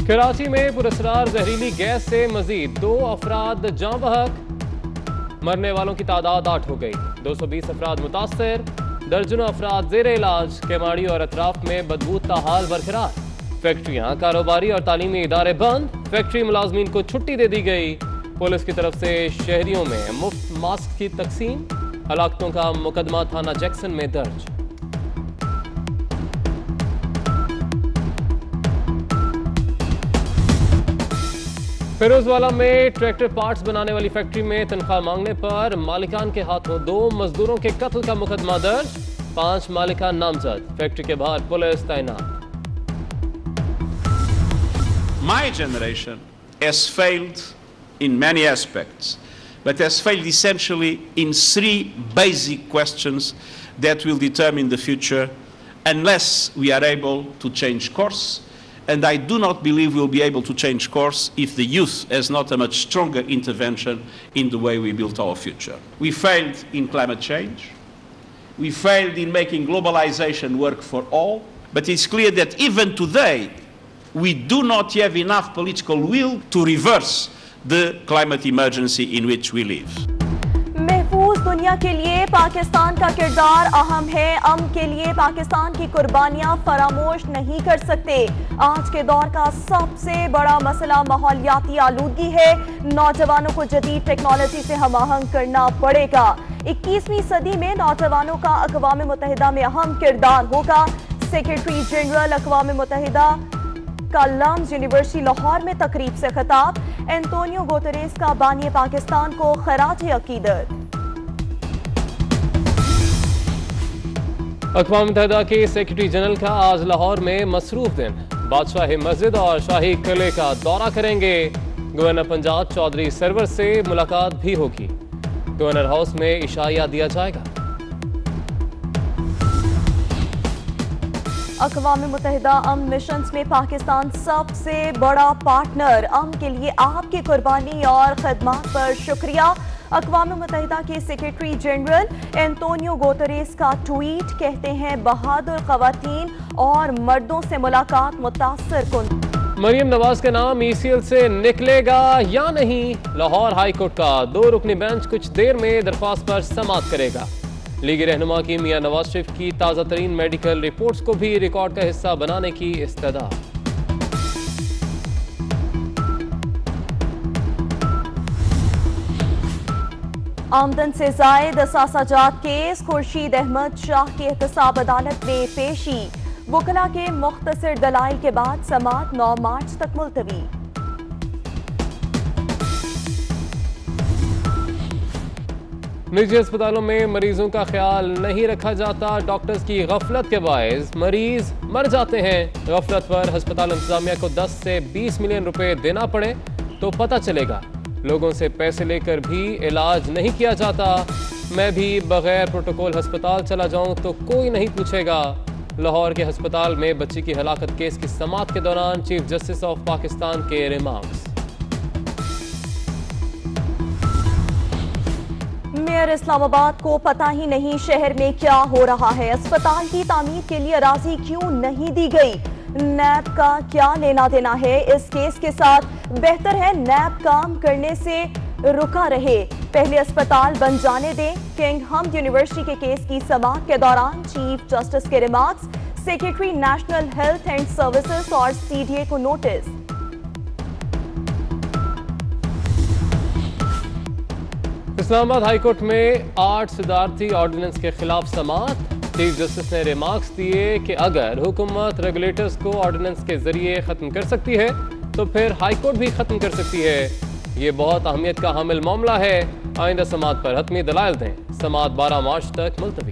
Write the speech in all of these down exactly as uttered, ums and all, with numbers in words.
कराची में पुरस्रार जहरीली गैस से मजीद दो अफराद जाँ बहक, मरने वालों की तादाद आठ हो गई। दो सौ बीस अफराद मुतासर, दर्जनों अफराद जेर इलाज। केमाड़ी और अतराफ में बदबू ताहाल बरकरार। फैक्ट्रियां, कारोबारी और तालीमी इदारे बंद। फैक्ट्री मुलाजमीन को छुट्टी दे दी गई। पुलिस की तरफ से शहरियों में मुफ्त मास्क की तकसीम। हलाकतों का मुकदमा थाना जैक्सन में दर्ज। फिरोजवाला में ट्रैक्टर पार्ट्स बनाने वाली फैक्ट्री में तनख्वाह मांगने पर मालिकान के हाथों दो मजदूरों के कत्ल का मुकदमा दर्ज। पांच मालिकान नामजद। फैक्ट्री के बाहर पुलिस तैनात। My generation has failed in many aspects, but has failed essentially in three basic questions that will determine the future unless we are able to change course. And I do not believe we'll be able to change course if the youth has not a much stronger intervention in the way we build our future. We failed in climate change. We failed in making globalization work for all. But it's clear that even today, we do not have enough political will to reverse the climate emergency in which we live. महफूज दुनिया के लिए पाकिस्तान का किरदार अहम है। अमन के लिए पाकिस्तान की कुर्बानियां फरामोश नहीं कर सकते। आज के दौर का सबसे बड़ा मसला माहौलियाती आलूदगी है। नौजवानों को जदीद टेक्नोलॉजी से हमआहंग करना पड़ेगा। इक्कीसवीं सदी में नौजवानों का अक़वाम मुत्तहिदा में अहम किरदार होगा। सेक्रेटरी जनरल अक़वाम मुत्तहिदा का लम्स यूनिवर्सिटी लाहौर में तकरीब से खिताब। एंटोनियो गुतेरेस का बानी पाकिस्तान को खराज अकीदत। अक़वाम मुत्तहिदा के सेक्रेटरी जनरल का आज लाहौर में मसरूफ दिन। बादशाही मस्जिद और शाही किले का दौरा करेंगे। गवर्नर पंजाब चौधरी सरवर से मुलाकात भी होगी। गवर्नर हाउस में इशाया दिया जाएगा। अक़वाम मुत्तहिदा अमन मिशंस में पाकिस्तान सबसे बड़ा पार्टनर। अमन के लिए आपकी कुर्बानी और खदमात पर शुक्रिया। अक़वाम मुत्तहिदा के सेक्रेटरी जनरल एंटोनियो गुतेरेस का ट्वीट। कहते हैं बहादुर ख़वातीन और मर्दों से मुलाकात मुतासर कुन। मरियम नवाज का नाम ई सी एल से निकलेगा या नहीं? लाहौर हाई कोर्ट का दो रुकनी बेंच कुछ देर में दरख्वास्त पर समाअत करेगा। लीगी रहनुमा की मियां नवाज शरीफ की ताज़ा तरीन मेडिकल रिपोर्ट्स को भी रिकॉर्ड का हिस्सा बनाने की इस्तदा। आमदन से जायद असासाजात केस। खुर्शीद अहमद शाह की एहतसाब अदालत में पेशी। वकला के मुख्तसर दलाइल के बाद समाअत नौ मार्च तक मुलतवी। निजी अस्पतालों में मरीजों का ख्याल नहीं रखा जाता। डॉक्टर्स की गफलत के बायस मरीज मर जाते हैं। गफलत पर अस्पताल इंतजामिया को दस से बीस मिलियन रुपए देना पड़े तो पता चलेगा। लोगों से पैसे लेकर भी इलाज नहीं किया जाता। मैं भी बगैर प्रोटोकॉल अस्पताल चला जाऊं तो कोई नहीं पूछेगा। लाहौर के अस्पताल में बच्ची की हलाकत केस की समाअत के दौरान चीफ जस्टिस ऑफ पाकिस्तान के रिमार्क्स। मेयर इस्लामाबाद को पता ही नहीं शहर में क्या हो रहा है। अस्पताल की तामीर के लिए राजी क्यों नहीं दी गई? नैब का क्या लेना देना है इस केस के साथ? बेहतर है नैब काम करने से रुका रहे, पहले अस्पताल बन जाने दें। किंग हमद यूनिवर्सिटी के केस की समाअत के दौरान चीफ जस्टिस के remarks. Secretary national health and services और सी डी ए को नोटिस। इस्लामाबाद हाईकोर्ट में आठ सदारती ऑर्डिनेंस के खिलाफ समाअत। चीफ जस्टिस ने रिमार्क्स दिए कि अगर हुकूमत रेगुलेटर्स को ऑर्डिनेंस के जरिए खत्म कर सकती है तो फिर हाईकोर्ट भी खत्म कर सकती है। ये बहुत अहमियत का हामिल मामला है। आइंदा समाअत पर हतमी दलाइल दें। समाअत बारह मार्च तक मुलतवी।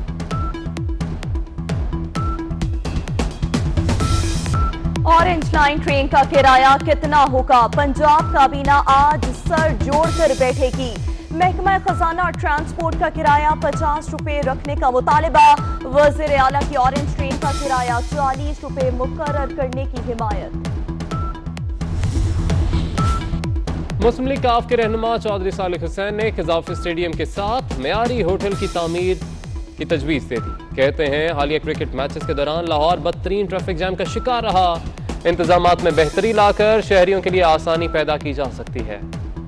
ऑरेंज लाइन ट्रेन का किराया कितना होगा? पंजाब काबीना आज सर जोड़कर बैठेगी। महकमा खजाना और ट्रांसपोर्ट का किराया पचास रुपए रखने का मुतालिबा। वज़ीर आला की ऑरेंज ट्रेन का किराया चालीस रुपए मुकर्रर करने की हिमायत। मुस्लिम लीग काफ के रहनुमा चौधरी सालिक हुसैन ने खिजाफी स्टेडियम के साथ मेयारी होटल की तामीर की तजवीज़ दे दी। कहते हैं हालिया क्रिकेट मैचेस के दौरान लाहौर बदतरीन ट्रैफिक जैम का शिकार रहा। इंतजामात में बेहतरी लाकर शहरियों के लिए आसानी पैदा की जा सकती है।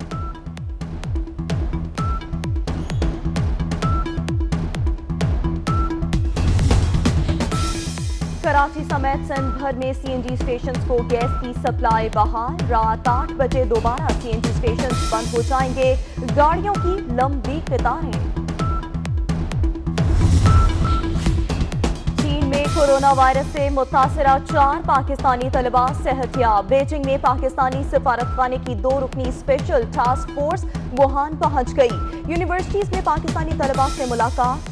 कराची समेत सिंध भर में सीएनजी स्टेशंस को गैस की सप्लाई बहाल। रात आठ बजे दोबारा सीएनजी स्टेशंस बंद हो जाएंगे। गाड़ियों की लंबी कतारें। चीन में कोरोना वायरस से मुतासरा चार पाकिस्तानी तलबा सेहतियाब। बीजिंग में पाकिस्तानी सिफारतखाने की दो रुकनी स्पेशल टास्क फोर्स वुहान पहुंच गई। यूनिवर्सिटीज में पाकिस्तानी तलबा से मुलाकात।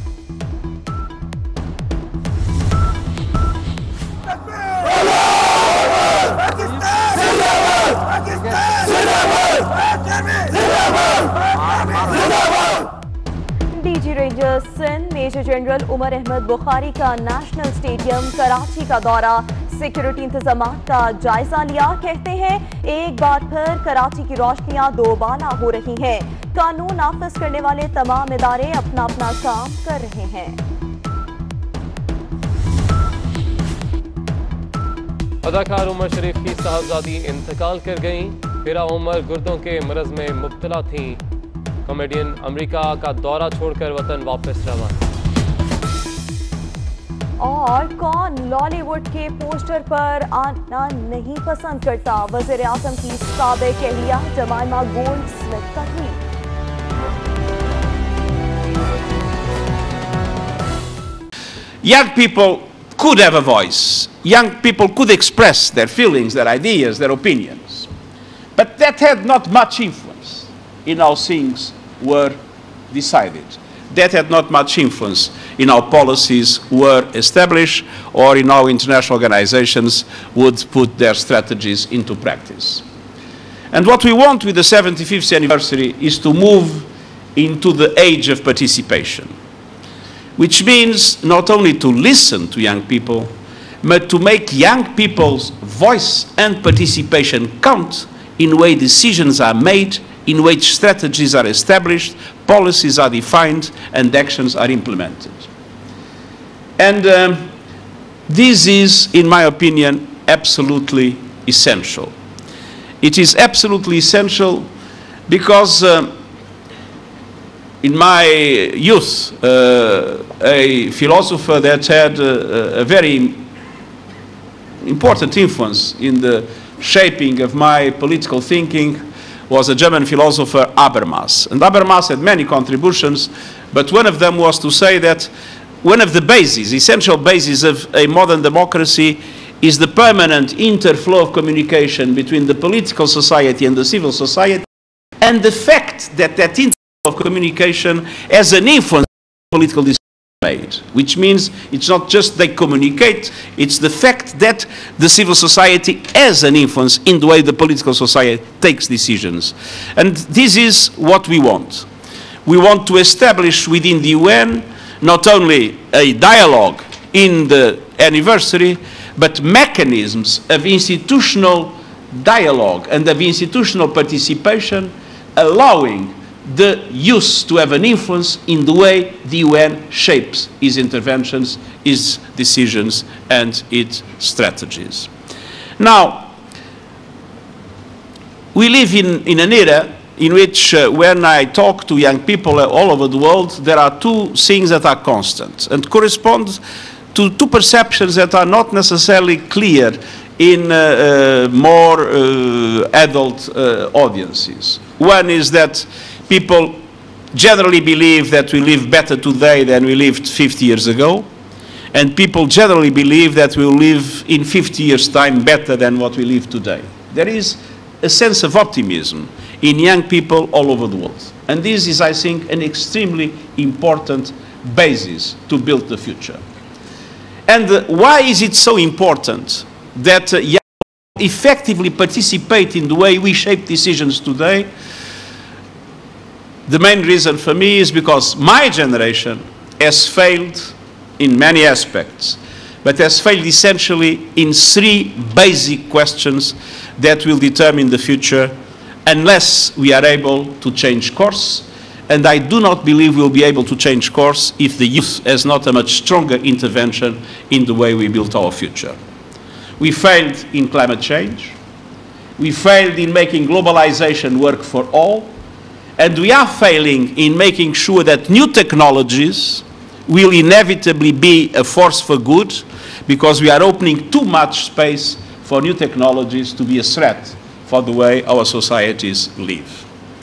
DG rangers Sindh major general Umar Ahmed Bukhari का नेशनल स्टेडियम कराची का दौरा। सिक्योरिटी इंतजाम का जायजा लिया। कहते हैं एक बार फिर कराची की रोशनियां दोबाला हो रही हैं। कानून नाफिज करने वाले तमाम इदारे अपना अपना काम कर रहे हैं। अदाकार उमर शरीफ की साहबजादी इंतकाल कर गईं। फिरा उमर गुर्दों के मरज में मुब्तला थीं। कॉमेडियन अमेरिका का दौरा छोड़कर वतन वापस रवाना। और कौन लॉलीवुड के पोस्टर पर आना नहीं पसंद करता? वज़ीर आज़म की साबिक एहलिया जमाइमा गोल्ड स्मिथ का tweet. Young people could have a voice. Young people could express their feelings, their ideas, their opinions. But that had not much influence in how things were decided. That had not much influence in how policies were established or in how international organizations would put their strategies into practice. And what we want with the seventy-fifth anniversary is to move into the age of participation, which means not only to listen to young people, but to make young people's voice and participation count in the way decisions are made, in which strategies are established, policies are defined, and actions are implemented. And um, this is, in my opinion, absolutely essential. It is absolutely essential because um, in my youth, uh, a philosopher that had uh, a very important influence in the shaping of my political thinking was a German philosopher, Habermas. And Habermas had many contributions, but one of them was to say that one of the bases, essential bases of a modern democracy is the permanent interflow of communication between the political society and the civil society, and the fact that that interflow of communication has an influence on political decisions made, which means it's not just they communicate, it's the fact that the civil society has an influence in the way the political society takes decisions. And this is what we want. We want to establish within the U N not only a dialogue in the anniversary, but mechanisms of institutional dialogue and of institutional participation, allowing the youth to have an influence in the way the U N shapes its interventions, its decisions, and its strategies. Now, we live in, in an era in which uh, when I talk to young people all over the world, there are two things that are constant and correspond to two perceptions that are not necessarily clear in uh, uh, more uh, adult uh, audiences. One is that people generally believe that we live better today than we lived fifty years ago, and people generally believe that we will live in fifty years' time better than what we live today. There is a sense of optimism in young people all over the world, and this is, I think, an extremely important basis to build the future. And uh, why is it so important that uh, young people effectively participate in the way we shape decisions today? The main reason for me is because my generation has failed in many aspects, but has failed essentially in three basic questions that will determine the future unless we are able to change course. And I do not believe we'll be able to change course if the youth has not a much stronger intervention in the way we build our future. We failed in climate change. We failed in making globalization work for all. And we are failing in making sure that new technologies will inevitably be a force for good, because we are opening too much space for new technologies to be a threat for the way our societies live.